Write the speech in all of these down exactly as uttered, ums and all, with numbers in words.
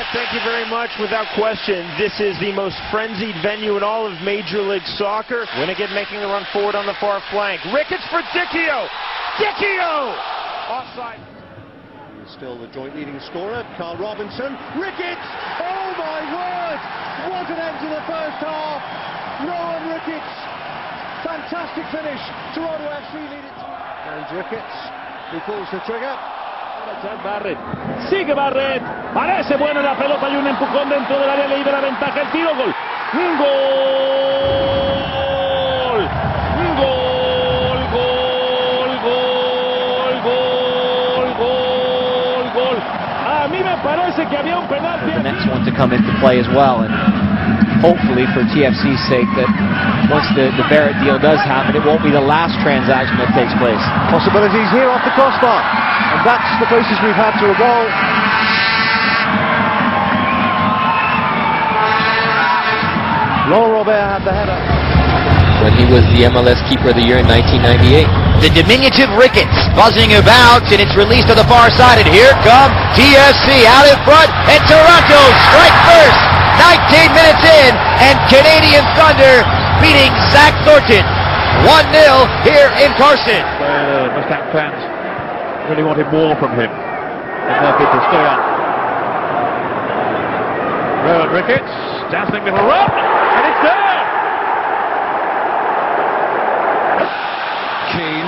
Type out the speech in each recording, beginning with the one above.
Thank you very much. Without question, this is the most frenzied venue in all of Major League Soccer. Winnigan making the run forward on the far flank. Ricketts for Dacia. Dacia! Offside. Still the joint leading scorer, Carl Robinson. Ricketts! Oh my word! What an end to the first half! Rohan Ricketts! Fantastic finish. Toronto F C lead it to... And Ricketts, who pulls the trigger. Barrett. Sigue Barrett. Parece buena la pelota y un empujón dentro del área, le da la ventaja, el tiro, gol. ¡Gol! ¡Gol! ¡Gol! ¡Gol! ¡Gol! ¡Gol! ¡Gol! A mí me parece que había un penalti. The next one to come into play as well, and hopefully for T F C's sake that once the, the Barrett deal does happen, it won't be the last transaction that takes place. Possibilities here off the crossbar. And that's the closest we've had to a goal. Laurent Robert had the header. When he was the M L S Keeper of the Year in nineteen ninety-eight. The diminutive Ricketts buzzing about, and it's released to the far side, and here come T F C out in front, and Toronto strike first. nineteen minutes in, and Canadian Thunder beating Zach Thornton. one nil here in Carson. Uh, Mustang fans really wanted more from him in their bid to stay up. Rohan Ricketts, dazzling little run, and it's there! Keane.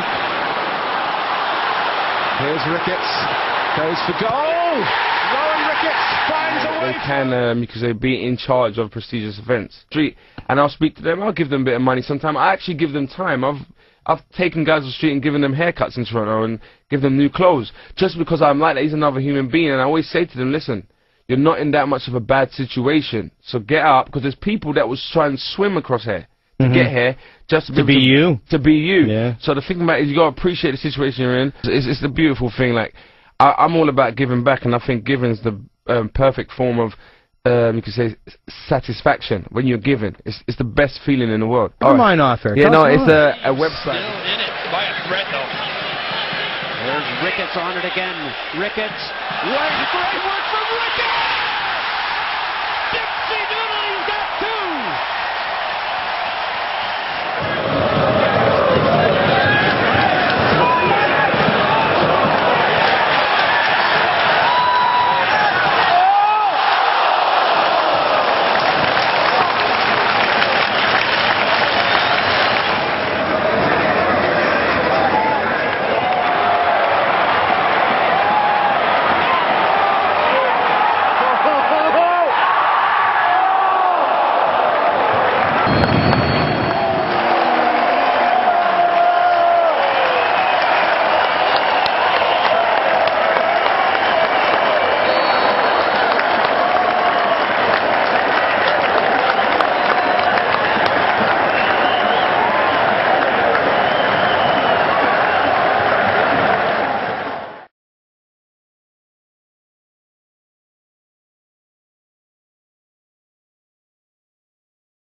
Here's Ricketts. Goes for goal! Rohan Ricketts finds a way. They can, um, because they be in charge of prestigious events. Street, and I'll speak to them. I'll give them a bit of money sometime. I actually give them time. I've I've taken guys off the street and given them haircuts in Toronto and give them new clothes just because I'm like that. He's another human being, and I always say to them, listen, you're not in that much of a bad situation, so get up, because there's people that will try and swim across here to mm-hmm. get here just to, to be, be you. To be you. Yeah. So the thing about it is you got to appreciate the situation you're in. It's, it's the beautiful thing. Like I, I'm all about giving back, and I think giving is the um, perfect form of Um, you could say satisfaction when you're given. It's, it's the best feeling in the world. Come on, Arthur. Yeah, no, it's a, a Still website. in it by a threat, though. There's Ricketts on it again. Ricketts. Right, great work from Ricketts!